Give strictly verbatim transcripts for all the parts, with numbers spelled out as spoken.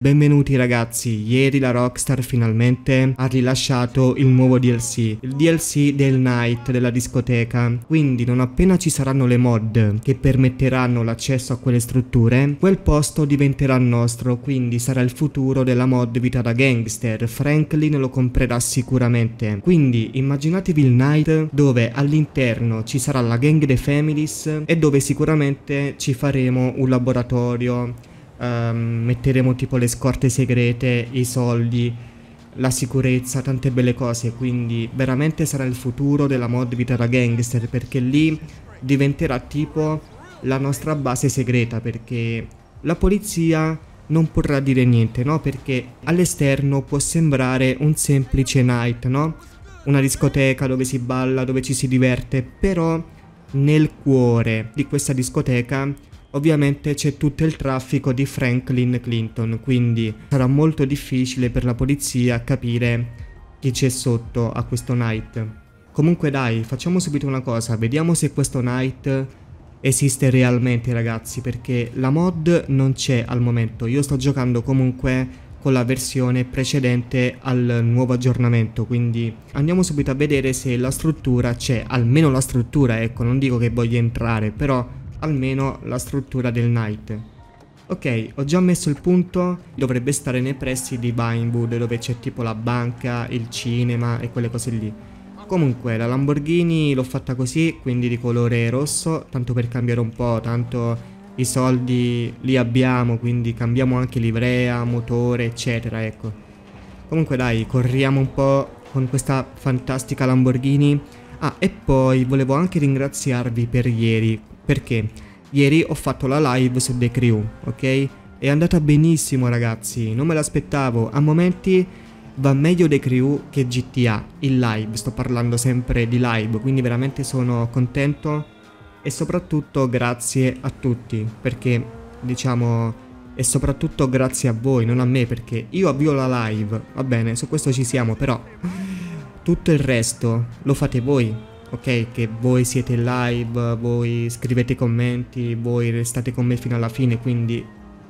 Benvenuti ragazzi, ieri la Rockstar finalmente ha rilasciato il nuovo D L C, il D L C del Night della discoteca, quindi non appena ci saranno le mod che permetteranno l'accesso a quelle strutture, quel posto diventerà nostro, quindi sarà il futuro della mod Vita da Gangster. Franklin lo comprerà sicuramente, quindi immaginatevi il Night dove all'interno ci sarà la gang dei Families e dove sicuramente ci faremo un laboratorio. Um, metteremo tipo le scorte segrete, i soldi, la sicurezza, tante belle cose. Quindi veramente sarà il futuro della mod Vita da Gangster, perché lì diventerà tipo la nostra base segreta, perché la polizia non potrà dire niente, no? Perché all'esterno può sembrare un semplice night, no? Una discoteca dove si balla, dove ci si diverte, però nel cuore di questa discoteca ovviamente c'è tutto il traffico di Franklin Clinton, quindi sarà molto difficile per la polizia capire chi c'è sotto a questo night. Comunque dai, facciamo subito una cosa, vediamo se questo night esiste realmente ragazzi, perché la mod non c'è al momento. Io sto giocando comunque con la versione precedente al nuovo aggiornamento, quindi andiamo subito a vedere se la struttura c'è, almeno la struttura, ecco, non dico che voglio entrare, però almeno la struttura del night. Ok, ho già messo il punto, dovrebbe stare nei pressi di Vinewood, dove c'è tipo la banca, il cinema e quelle cose lì. Comunque la Lamborghini l'ho fatta così, quindi di colore rosso, tanto per cambiare un po', tanto i soldi li abbiamo, quindi cambiamo anche livrea, motore eccetera, ecco. Comunque dai, corriamo un po' con questa fantastica Lamborghini. Ah, e poi volevo anche ringraziarvi per ieri, perché ieri ho fatto la live su The Crew, ok? È andata benissimo ragazzi, non me l'aspettavo. A momenti va meglio The Crew che G T A, il live, sto parlando sempre di live, quindi veramente sono contento e soprattutto grazie a tutti, perché diciamo e soprattutto grazie a voi, non a me, perché io avvio la live, va bene, su questo ci siamo, però tutto il resto lo fate voi. Ok, che voi siete in live, voi scrivete commenti, voi restate con me fino alla fine, quindi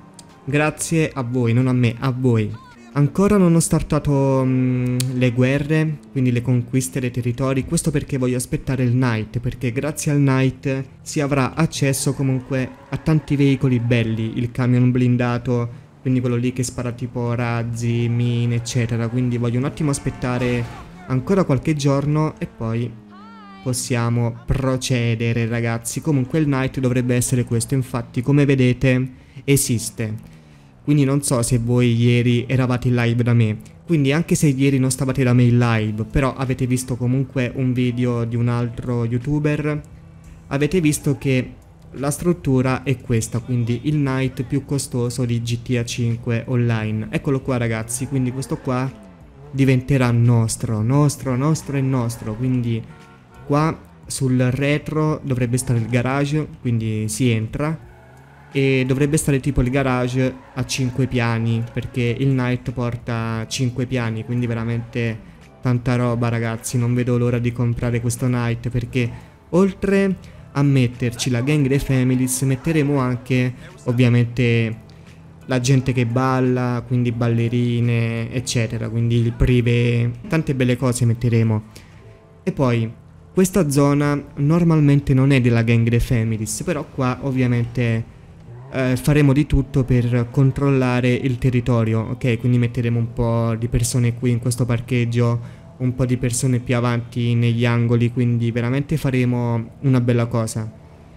grazie a voi, non a me, a voi. Ancora non ho startato um, le guerre, quindi le conquiste dei territori, questo perché voglio aspettare il night, perché grazie al night si avrà accesso comunque a tanti veicoli belli, il camion blindato, quindi quello lì che spara tipo razzi, mine, eccetera, quindi voglio un attimo aspettare ancora qualche giorno e poi possiamo procedere ragazzi. Comunque il night dovrebbe essere questo, infatti come vedete esiste, quindi non so se voi ieri eravate in live da me, quindi anche se ieri non stavate da me in live però avete visto comunque un video di un altro youtuber, avete visto che la struttura è questa, quindi il night più costoso di G T A cinque online. Eccolo qua ragazzi, quindi questo qua diventerà nostro, nostro, nostro e nostro, quindi qua sul retro dovrebbe stare il garage, quindi si entra, e dovrebbe stare tipo il garage a cinque piani, perché il night porta cinque piani, quindi veramente tanta roba ragazzi. Non vedo l'ora di comprare questo night, perché oltre a metterci la gang dei Families metteremo anche ovviamente la gente che balla, quindi ballerine eccetera, quindi il privé, tante belle cose metteremo. E poi questa zona normalmente non è della gang dei Families, però qua ovviamente eh, faremo di tutto per controllare il territorio, ok? Quindi metteremo un po' di persone qui in questo parcheggio, un po' di persone più avanti negli angoli, quindi veramente faremo una bella cosa.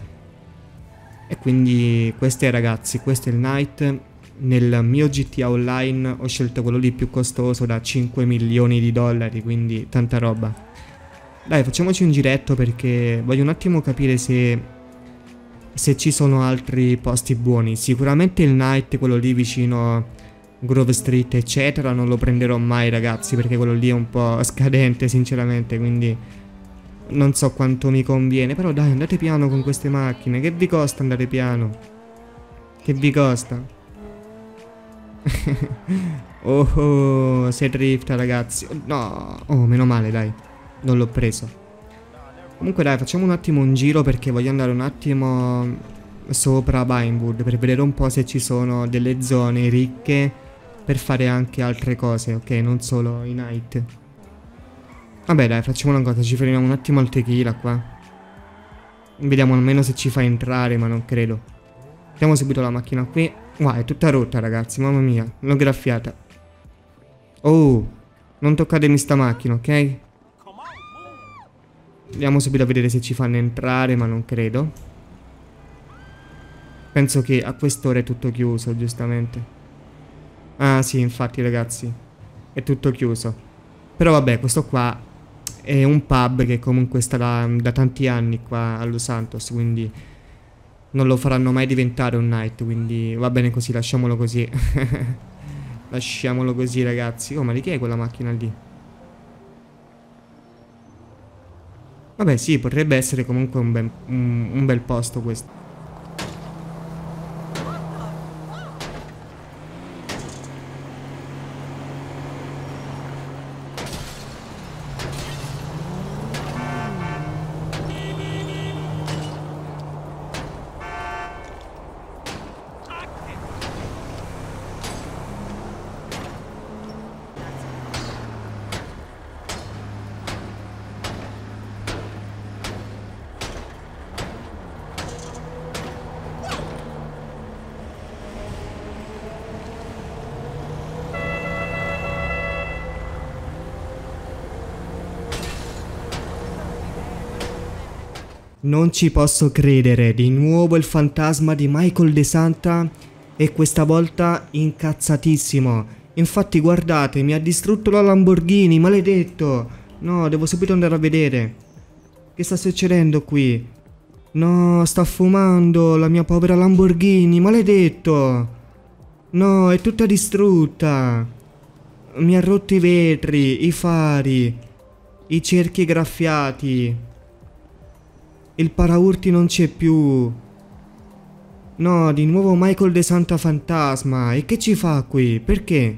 E quindi questo è ragazzi, questo è il night. Nel mio G T A Online ho scelto quello lì più costoso da cinque milioni di dollari, quindi tanta roba. Dai, facciamoci un giretto perché voglio un attimo capire se se ci sono altri posti buoni. Sicuramente il night, quello lì vicino Grove Street eccetera, non lo prenderò mai ragazzi, perché quello lì è un po' scadente sinceramente, quindi non so quanto mi conviene. Però dai, andate piano con queste macchine, che vi costa andare piano? Che vi costa? Oh, oh, se drifta ragazzi. No, oh meno male dai, non l'ho preso. Comunque dai, facciamo un attimo un giro perché voglio andare un attimo sopra Vinewood per vedere un po' se ci sono delle zone ricche per fare anche altre cose, ok? Non solo i night. Vabbè dai, facciamo una cosa, ci fermiamo un attimo al tequila qua. Vediamo almeno se ci fa entrare, ma non credo. Mettiamo subito la macchina qui. Wow, è tutta rotta ragazzi, mamma mia, l'ho graffiata. Oh, non toccatemi sta macchina, ok? Andiamo subito a vedere se ci fanno entrare, ma non credo. Penso che a quest'ora è tutto chiuso, giustamente. Ah sì, infatti ragazzi, è tutto chiuso. Però vabbè, questo qua è un pub che comunque sta da, da tanti anni qua a Los Santos, quindi non lo faranno mai diventare un night, quindi va bene così, lasciamolo così. Lasciamolo così ragazzi. Oh, ma di chi è quella macchina lì? Vabbè sì, potrebbe essere comunque un, ben, un, un bel posto questo. Non ci posso credere, di nuovo il fantasma di Michael De Santa e questa volta incazzatissimo. Infatti guardate, mi ha distrutto la Lamborghini, maledetto. No, devo subito andare a vedere. Che sta succedendo qui? No, sta fumando la mia povera Lamborghini, maledetto. No, è tutta distrutta. Mi ha rotto i vetri, i fari, i cerchi graffiati. Il paraurti non c'è più. No, di nuovo Michael De Santa fantasma. E che ci fa qui? Perché?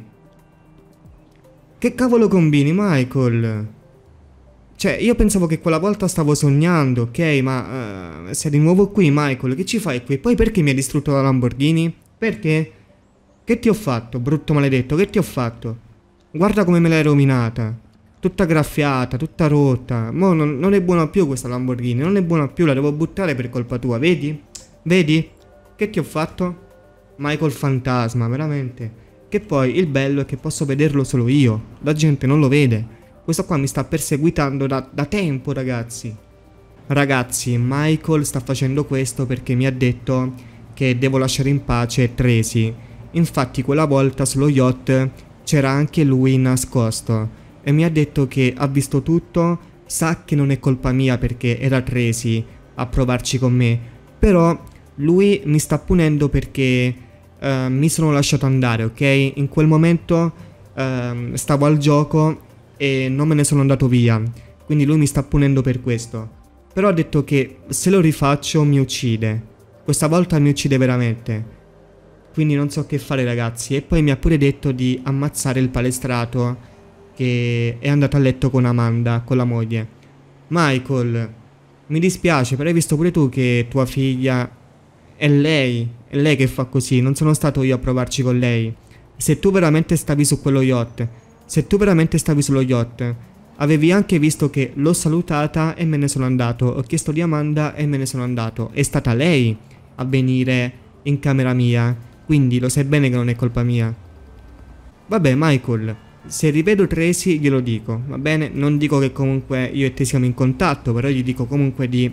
Che cavolo combini, Michael? Cioè, io pensavo che quella volta stavo sognando, ok? Ma uh, sei di nuovo qui, Michael. Che ci fai qui? Poi perché mi hai distrutto la Lamborghini? Perché? Che ti ho fatto, brutto maledetto? Che ti ho fatto? Guarda come me l'hai rovinata. Tutta graffiata, tutta rotta. Mo non, non è buona più questa Lamborghini. Non è buona più, la devo buttare per colpa tua, vedi? Vedi? Che ti ho fatto? Michael fantasma, veramente. Che poi il bello è che posso vederlo solo io. La gente non lo vede. Questo qua mi sta perseguitando da, da tempo, ragazzi. Ragazzi, Michael sta facendo questo perché mi ha detto che devo lasciare in pace Tracy. Infatti quella volta sullo yacht c'era anche lui nascosto. E mi ha detto che ha visto tutto, sa che non è colpa mia perché era Tracy a provarci con me. Però lui mi sta punendo perché uh, mi sono lasciato andare, ok? In quel momento uh, stavo al gioco e non me ne sono andato via. Quindi lui mi sta punendo per questo. Però ha detto che se lo rifaccio mi uccide. Questa volta mi uccide veramente. Quindi non so che fare ragazzi. E poi mi ha pure detto di ammazzare il palestrato che è andato a letto con Amanda, con la moglie. Michael, mi dispiace, però hai visto pure tu che tua figlia è lei, è lei che fa così, non sono stato io a provarci con lei. Se tu veramente stavi su quello yacht, se tu veramente stavi sullo yacht, avevi anche visto che l'ho salutata e me ne sono andato, ho chiesto di Amanda e me ne sono andato. È stata lei a venire in camera mia, quindi lo sai bene che non è colpa mia. Vabbè Michael, se rivedo Tracy glielo dico, va bene? Non dico che comunque io e te siamo in contatto, però gli dico comunque di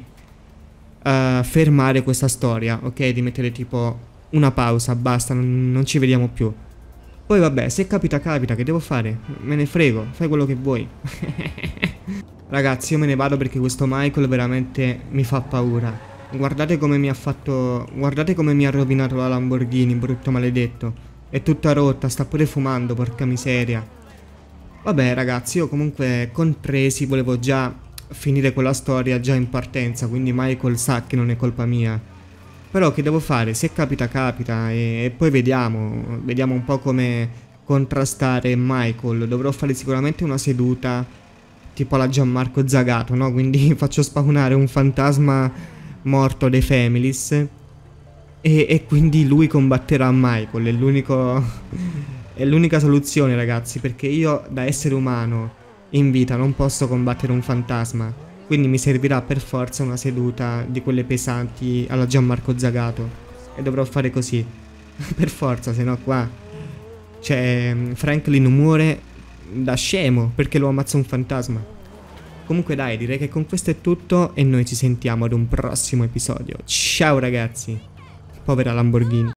uh, fermare questa storia, ok? Di mettere tipo una pausa, basta, non, non ci vediamo più. Poi vabbè, se capita capita, che devo fare? Me ne frego, fai quello che vuoi. Ragazzi, io me ne vado perché questo Michael veramente mi fa paura. Guardate come mi ha fatto... Guardate come mi ha rovinato la Lamborghini, brutto maledetto. È tutta rotta, sta pure fumando, porca miseria. Vabbè ragazzi, io comunque con Tracy volevo già finire quella storia già in partenza, quindi Michael sa che non è colpa mia. Però che devo fare? Se capita capita e, e poi vediamo, vediamo un po' come contrastare Michael. Dovrò fare sicuramente una seduta tipo alla Gianmarco Zagato, no? Quindi faccio spawnare un fantasma morto dei Families e, e quindi lui combatterà Michael, è l'unico... È l'unica soluzione, ragazzi, perché io da essere umano in vita non posso combattere un fantasma. Quindi mi servirà per forza una seduta di quelle pesanti alla Gianmarco Zagato. E dovrò fare così. Per forza, se no qua... Cioè, Franklin muore da scemo perché lo ammazza un fantasma. Comunque dai, direi che con questo è tutto e noi ci sentiamo ad un prossimo episodio. Ciao ragazzi. Povera Lamborghini.